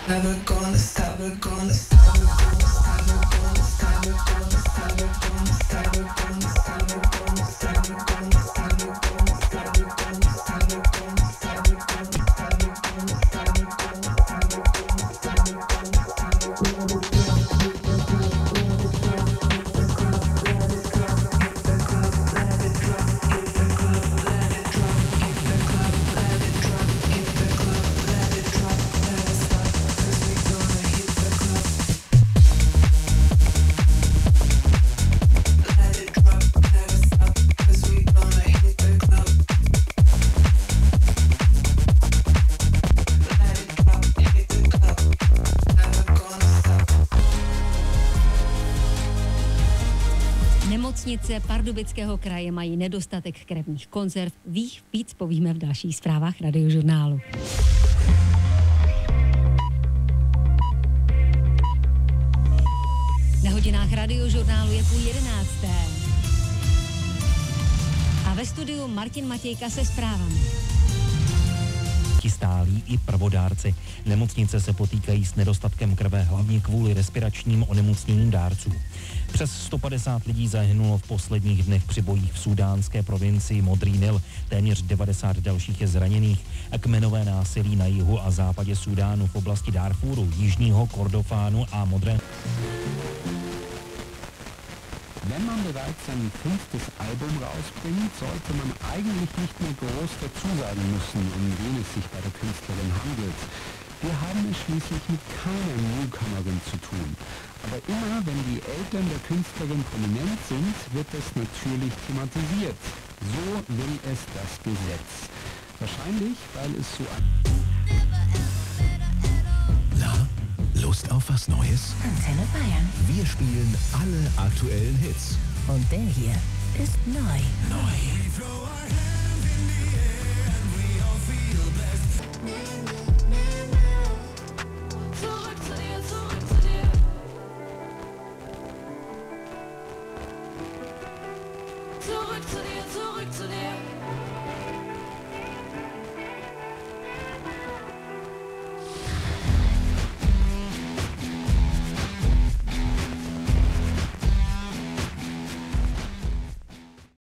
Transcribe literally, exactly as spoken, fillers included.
Never gonna stop, we're gonna stop, we're gonna stop, we're gonna stop, we're gonna stop, we're gonna stop, we're gonna stop, we're gonna stop, we're gonna stop, we're gonna stop, we're gonna stop, we're gonna stop, we're gonna stop, we're gonna stop, we're gonna stop, we're gonna stop, we're gonna stop, we're gonna stop. Nemocnice Pardubického kraje mají nedostatek krevních konzerv. Víc, víc povíme v dalších zprávách Radiožurnálu. Na hodinách Radiožurnálu je půl jedenácté. A ve studiu Martin Matějka se zprávami. Stálí i prvodárci. Nemocnice se potýkají s nedostatkem krve hlavně kvůli respiračním onemocněním dárců. Přes sto padesát lidí zahynulo v posledních dnech při bojích v sudánské provincii Modrý Nil. Téměř devadesát dalších je zraněných. A kmenové násilí na jihu a západě Súdánu v oblasti Darfuru, jižního Kordofánu a Modré. Wenn man bereits sein fünftes Album rausbringt, sollte man eigentlich nicht mehr groß dazu sagen müssen, um wen es sich bei der Künstlerin handelt. Wir haben es schließlich mit keiner Newcomerin zu tun. Aber immer, wenn die Eltern der Künstlerin prominent sind, wird es natürlich thematisiert. So will es das Gesetz. Wahrscheinlich, weil es so ein... Na, Lust auf was Neues? Antenne Bayern. Wir spielen alle aktuellen Hits. Und der hier ist neu. Neu.